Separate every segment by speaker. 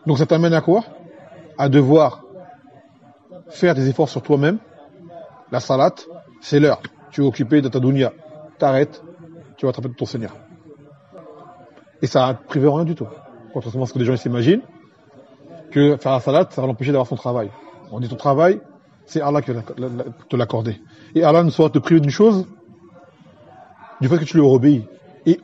Speaker 1: Donc ça t'amène à quoi? À devoir faire des efforts sur toi-même. La salat, c'est l'heure. Tu es occupé de ta dunya. T'arrêtes, tu vas te rappeler de ton Seigneur. Et ça va te priver rien du tout. Contrairement à ce que les gens s'imaginent, que faire la salat, ça va l'empêcher d'avoir son travail. On dit ton travail, c'est Allah qui va te l'accorder. Et Allah ne saura te priver d'une chose, du fait que tu lui obéis. Et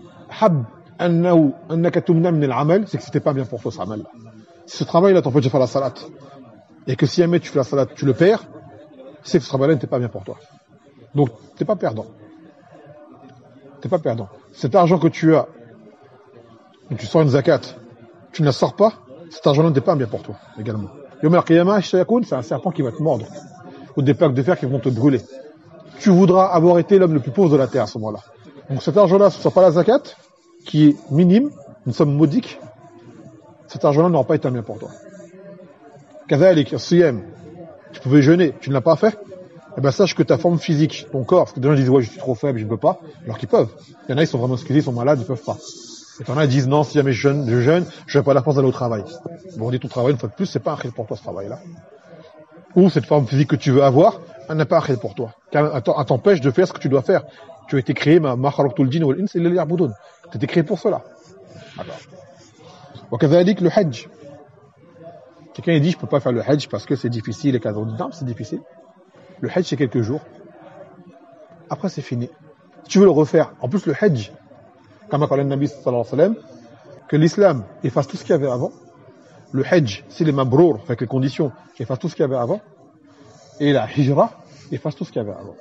Speaker 1: c'est que c'était pas bien pour toi ce amal. Si ce travail-là t'empêche de faire la salat, et que si jamais tu fais la salat, tu le perds, c'est que ce travail-là n'était pas bien pour toi. Donc, t'es pas perdant. T'es pas perdant. Cet argent que tu as, donc tu sors une zakat, tu ne la sors pas, cet argent-là n'était pas bien pour toi, également. Yom al-Qiyamah, c'est un serpent qui va te mordre, ou des plaques de fer qui vont te brûler. Tu voudras avoir été l'homme le plus pauvre de la terre à ce moment-là. Donc cet argent-là, ce ne soit pas la zakat, qui est minime, une somme modique, cet argent-là n'aura pas été un bien pour toi. Kazalik, siyam, tu pouvais jeûner, tu ne l'as pas fait, eh ben sache que ta forme physique, ton corps, parce que des gens disent ouais je suis trop faible, je ne peux pas, alors qu'ils peuvent. Il y en a ils sont vraiment excusés, ils sont malades, ils peuvent pas. Et t'en as ils disent non, si jamais je jeûne, je n'ai pas la force d'aller au travail. Bon on dit ton travail une fois de plus, c'est pas un khil pour toi ce travail-là. Ou cette forme physique que tu veux avoir, elle n'est pas un khil pour toi. Car elle t'empêche de faire ce que tu dois faire. Tu as été créé, ma khalaqtul jinn wal ins illa liya'budun. Tu as été créé pour cela. Alors. Wa kadhalik le hajj. Quelqu'un il dit je peux pas faire le hajj parce que c'est difficile et qu'un dit non, c'est difficile. Le hajj c'est quelques jours. Après c'est fini. Si tu veux le refaire, en plus le hajj, comme a parlé le Nabi sallallahu alayhi wa sallam, que l'islam efface tout ce qu'il y avait avant. Le hajj, c'est les mabrour, avec les conditions, efface tout ce qu'il y avait avant. Et la hijra efface tout ce qu'il y avait avant.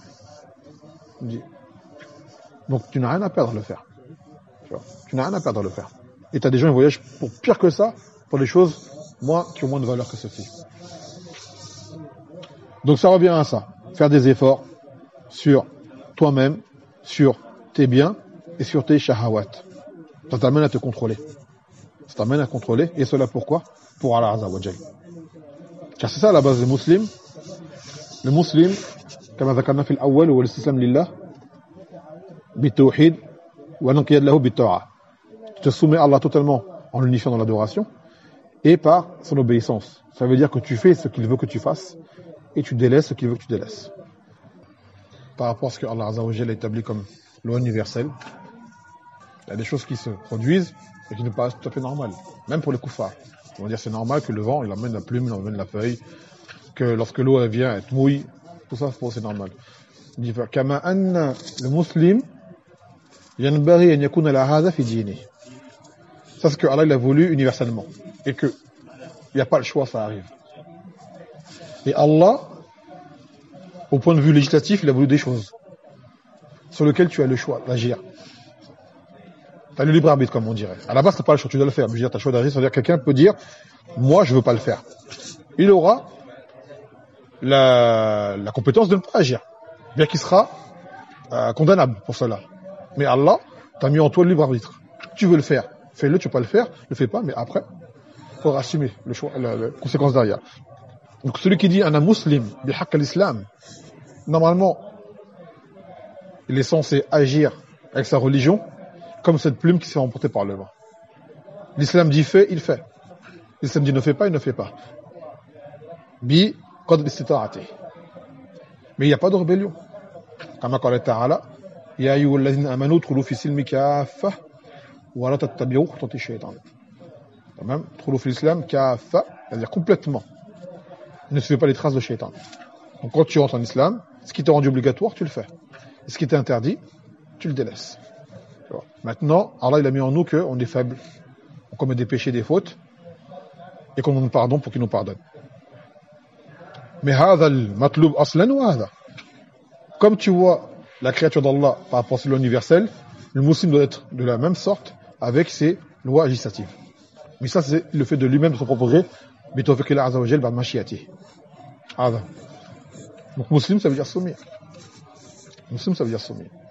Speaker 1: Donc tu n'as rien à perdre à le faire. Tu n'as rien à perdre à le faire. Et tu as des gens qui voyagent pour pire que ça, pour des choses qui ont moins de valeur que ceci. Donc ça revient à ça. Faire des efforts sur toi-même, sur tes biens et sur tes shahawat. Ça t'amène à te contrôler. Ça t'amène à contrôler. Et cela pourquoi? Pour Allah Azza wa Jal. Car c'est ça la base des musulmans. Le musulman, comme ذكرنا في الأول, هو الاستسلام لله بالتوحيد والانقياد له بالطاعة. Tu te soumets à Allah totalement en l'unifiant dans l'adoration et par son obéissance. Ça veut dire que tu fais ce qu'il veut que tu fasses et tu délaisses ce qu'il veut que tu délaisses. Par rapport à ce que Allah Azza wa Jal a établi comme loi universelle, il y a des choses qui se produisent et qui nous paraissent tout à fait normales, même pour les koufars. On va dire c'est normal que le vent il emmène la plume, il emmène la feuille, que lorsque l'eau elle vient, elle te mouille, tout ça c'est normal. Il dit kama anna le muslim yanbaghi an yakuna la hadha fi dinihi. Ça c'est que Allah il a voulu universellement et que il n'y a pas le choix, ça arrive. Et Allah, au point de vue législatif, il a voulu des choses sur lesquelles tu as le choix d'agir. Tu as le libre arbitre, comme on dirait. À la base, tu n'as pas le choix, tu dois le faire. Mais je veux dire, tu as le choix d'agir, c'est-à-dire que quelqu'un peut dire moi, je ne veux pas le faire. Il aura la compétence de ne pas agir, bien qu'il sera condamnable pour cela. Mais Allah t'a mis en toi le libre arbitre. Tu veux le faire, fais-le, tu ne peux pas le faire, ne le fais pas, mais après, il faudra assumer le choix, la conséquence derrière. Donc celui qui dit un muslim, bihaq al-islam, normalement, il est censé agir avec sa religion comme cette plume qui s'est emportée par le vent. L'islam dit fais, il fait. L'islam dit ne fais pas, il ne fait pas. Bi qadr istita'ati. Mais il n'y a pas de rébellion. Comme qala ta'ala, ya ayyuhallazina amanu udkhulu fi silmi kaffah wa la tattabi'u khutuwati shaytan. Tamam, udkhulu fi l'islam kaffah, c'est-à-dire complètement. Ne suivez pas les traces de shaytan. Donc quand tu rentres en islam, ce qui t'est rendu obligatoire, tu le fais. Et ce qui t'est interdit, tu le délaisses. Maintenant, Allah il a mis en nous qu'on est faible, on commet des péchés, des fautes, et qu'on nous pardonne pour qu'il nous pardonne. Mais hadha al-matlub aslan wa hadha. Comme tu vois la créature d'Allah par rapport à l'universel, le musulman doit être de la même sorte avec ses lois législatives. Mais ça c'est le fait de lui-même de son propre gré, bitawfiq Allah azza wa jalla ba'd mashiyati. Hadha. Donc musulman ça veut dire soumis. Musulman ça veut dire soumis.